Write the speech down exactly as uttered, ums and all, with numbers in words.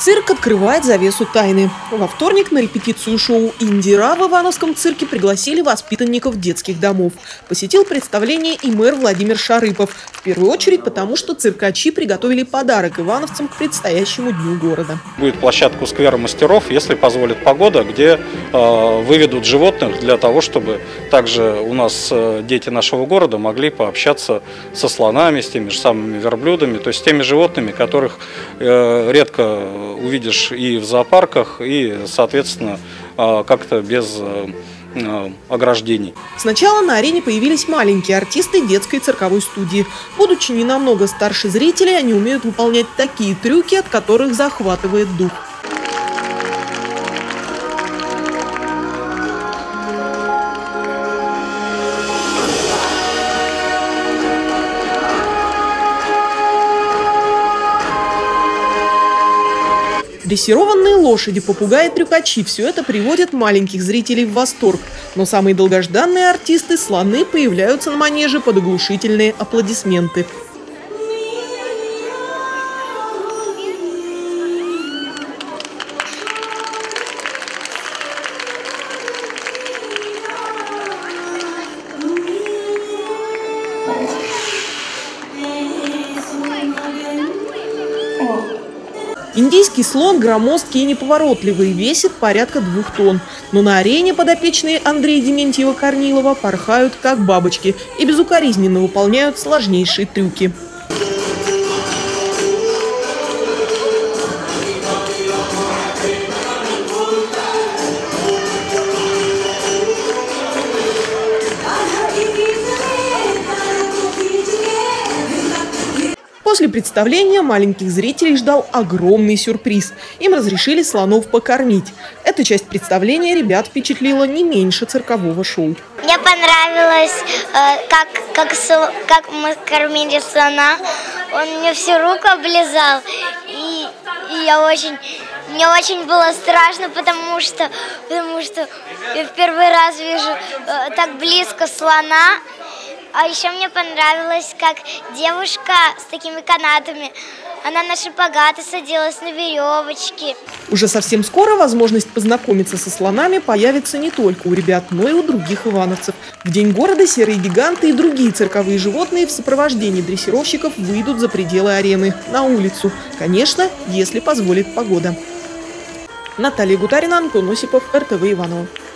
Цирк открывает завесу тайны. Во вторник на репетицию шоу «Индира» в Ивановском цирке пригласили воспитанников детских домов. Посетил представление и мэр Владимир Шарыпов. В первую очередь потому, что циркачи приготовили подарок ивановцам к предстоящему дню города. Будет площадка у сквера мастеров, если позволит погода, где э, выведут животных для того, чтобы также у нас э, дети нашего города могли пообщаться со слонами, с теми же самыми верблюдами, то есть с теми животными, которых э, редко увидишь и в зоопарках, и, соответственно, как-то без ограждений. Сначала на арене появились маленькие артисты детской цирковой студии. Будучи не намного старше зрителей, они умеют выполнять такие трюки, от которых захватывает дух. Дрессированные лошади, попугаи, трюкачи – все это приводит маленьких зрителей в восторг. Но самые долгожданные артисты – слоны – появляются на манеже под оглушительные аплодисменты. Индийский слон громоздкий и неповоротливый, весит порядка двух тонн. Но на арене подопечные Андрея Дементьева-Корнилова порхают как бабочки и безукоризненно выполняют сложнейшие трюки. После представления маленьких зрителей ждал огромный сюрприз. Им разрешили слонов покормить. Эта часть представления ребят впечатлила не меньше циркового шоу. Мне понравилось, как, как, как мы кормили слона. Он мне всю руку облизал. И, и я очень, мне очень было страшно, потому что, потому что я в первый раз вижу так близко слона. А еще мне понравилось, как девушка с такими канатами, она на шпагаты садилась, на веревочки. Уже совсем скоро возможность познакомиться со слонами появится не только у ребят, но и у других ивановцев. В День города серые гиганты и другие цирковые животные в сопровождении дрессировщиков выйдут за пределы арены, на улицу. Конечно, если позволит погода. Наталья Гутарина, Антон Осипов, эр тэ вэ Иваново.